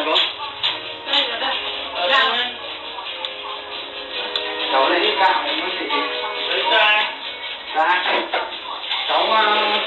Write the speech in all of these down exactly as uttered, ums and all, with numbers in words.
đâu cô? Đây rồi đây. Gạo. Cháu lấy gạo mới chị. Lấy ra. Dạ. Cháu uh,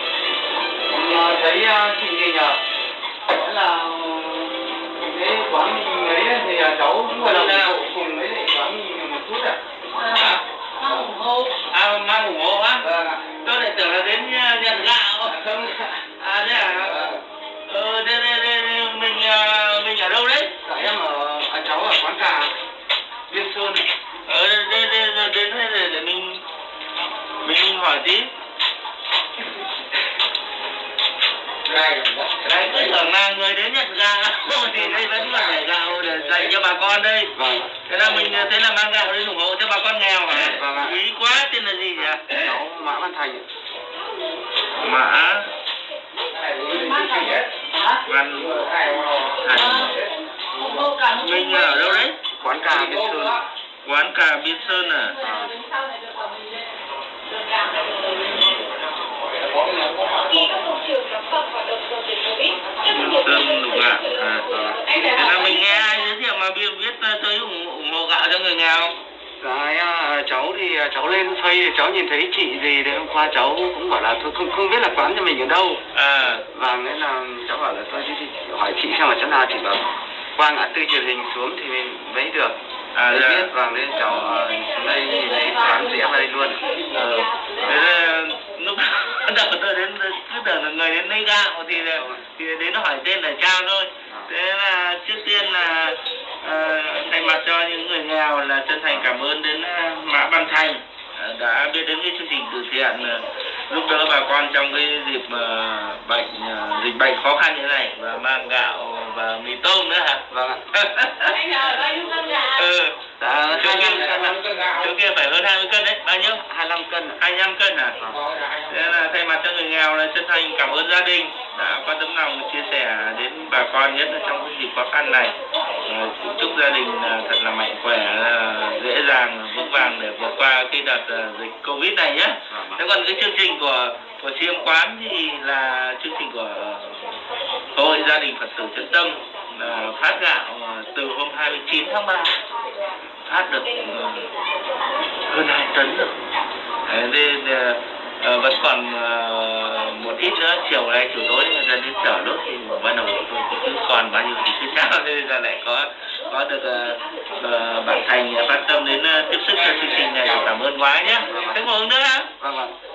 thấy uh, chị gì nhờ? Đó là cái quán mình ấy thì uh, cháu cũng là ủng hộ cùng với lại quán mình một chút ạ. À, mang ủng hộ. À, mang ủng hộ á? Vâng ạ. Tôi lại tưởng là đến nhận gạo. Không. À thế à? Vâng. Ờ, đây, đây, đây, đây, mình, uh, mình ở đâu đấy? Dạ em ở, à, cháu ở quán cà Biên Sơn. Ờ, đây, đây, đây, đến đây để, để mình, mình, mình hỏi tí. Đây, Đây, cứ tưởng là người đến nhận gạo thì đây vẫn là để gạo để dành cho bà con đây. Vâng. Thế là mình thế là mang gạo đến ủng hộ cho bà con nghèo hả? Vâng ạ. Quý quá, tên là gì nhỉ? Cháu Mã Văn Thành. Mã Văn Thành. Mình ở đâu đấy? Quán cà Biên Sơn. Quán cà Biên Sơn à? À. Sơn lục gạo. À. Thế là mình nghe ai giới thiệu mà biết biết tới ủng, ủng hộ gạo cho người nghèo. Dạ, cháu thì cháu lên Facebook thì cháu nhìn thấy chị gì thì hôm qua cháu cũng bảo là thôi không không biết là quán cho mình ở đâu. À. Và nên là cháu bảo là thôi đi, đi hỏi chị xem ở chỗ nào, chị bảo qua ngã tư truyền hình xuống thì mình mới được. À, để dạ. biết. Và nên cháu xuống đây nhìn thấy quán rẽ vào đây luôn. Ờ. Thế là lúc đầu tôi đến cứ tưởng là người đến lấy gạo thì thì đến hỏi tên để trao thôi. Thế là trước tiên là uh, thay mặt cho những người nghèo là chân thành cảm ơn đến uh, Mã Văn Thành uh, đã biết đến cái chương trình từ thiện uh, giúp đỡ bà con trong cái dịp uh, bệnh uh, dịch bệnh khó khăn như thế này, và mang gạo và mì tôm nữa hả? Vâng ạ. Anh nhờ bao nhiêu cân gạo? Ừ. Dạ, chỗ kia, chỗ kia phải hơn hai mươi cân đấy. Bao nhiêu? hai mươi lăm cân. hai mươi lăm cân à? Thế là thay mặt cho người nghèo là chân thành cảm ơn gia đình đã có tấm lòng chia sẻ đến bà con, nhất là trong cái dịp khó khăn này. À, chúc gia đình thật là mạnh khỏe, dễ dàng, vững vàng để vượt qua cái đợt dịch Covid này nhé. Thế còn cái chương trình của của chị em quán thì là chương trình của Hội Gia đình Phật tử Chân Tâm, là phát gạo từ hôm hai mươi chín tháng ba, phát được hơn hai tấn rồi. Nên uh, vẫn còn uh, một ít nữa, chiều nay chiều tối người dân đến chở đốt thì ban đầu cứ còn bao nhiêu thì cứ sao, nên là lại có có được uh, uh, bạn Thành phát tâm đến uh, tiếp sức cho chương trình này, thì cảm ơn quá nhé. Thế một hướng nữa. Vâng ạ.